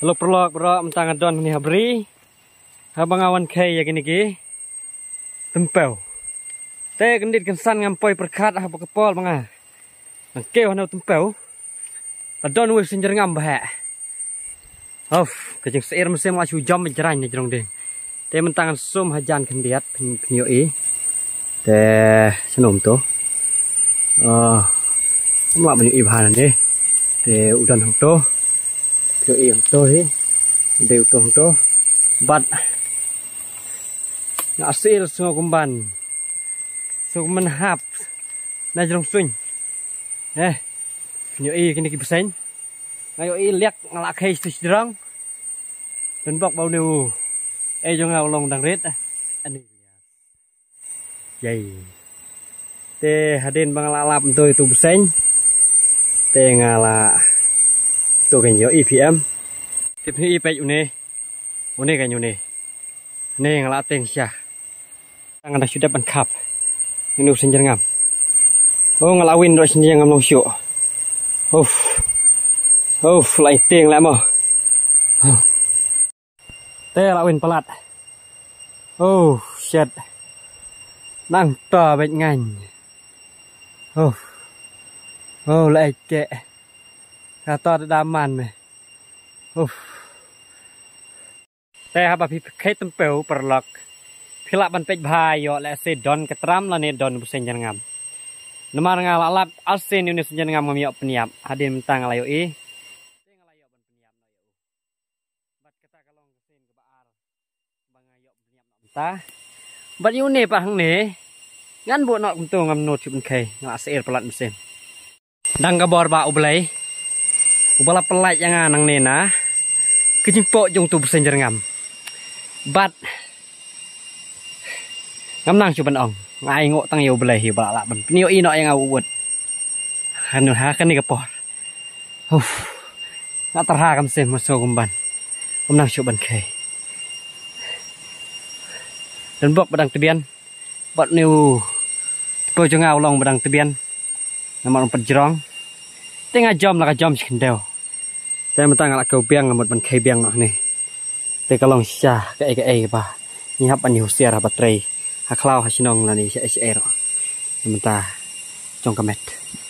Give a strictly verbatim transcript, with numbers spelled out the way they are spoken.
Halo perlok bro, mentang adon ni habri. Habang awan kai ya gini ki. Tempel. Te kendit kensan ngampoi perkat ah kepol manga. Nangkeu hanu tempel. Adon wis senjer ngambah. Of, kejeng seir mesin la jam menjerang ni jerong ding. Te mentang sum hajan kendiat penyoi. Te senum tu. Oh. Mak penyoi bahan ni. Te udan hang tu. Theo y hang to hi đều to hang to bat nga sil sungo kumban so menhap na jrong suñ eh nyo y kini ki pesen ngayo y lek ngalak hay stu jrong den bok bau neu e jo ngau long dang ret ani yai te hadin bang lalap to itu pesen te ngala tôi cái nhớ e pê em tiếp theo e pê une une cái nhune ne ngala teng sya ang ada sudah ban kap ini senjer ngam oh ngalawin ro senjer ngam long syo uff uff lại teng lại mo te lawin pelat oh shit nang to bệnh ngành oh oh lại kệ kata daman me. Uff. Te haba pi kait tempeu perlok. Pilak ban pej bhai yo le se don ketram la ne don busen jan ngam. Nemar ngal alap alsen ni sen jan ngam ngam peniap. Hadin mentang layo e. Te ngalayo ban peniap na yo. Bat kata kalong sen ke baar. Bang ayo peniap nak mentah. Bat yu ne pa hang ne. Ngan bu nok untung ngam not chup kai ngala seir pelat mesin. Dang gabor ba ublai. Ubala pelat yang anang nena kejimpok jong tu bersenjer ngam bat ngam nang cuban ong ngai ngok tang yo belai hi bala ban nio ino yang awut hanu ha kan ni kapor uf nak terha kam sem maso kumban kum nang cuban kai dan bok badang tebian bat niu po jong aw long badang tebian nama on pejrong tengah jam lah jam sekendau. Tapi mentang ala kau biang ngamut ban kai biang nak ni. Te kalong syah ke ke ke ba. Ni hap an husiar baterai. Ha klau ha sinong la ni sia sia ero. Mentah jong kamet.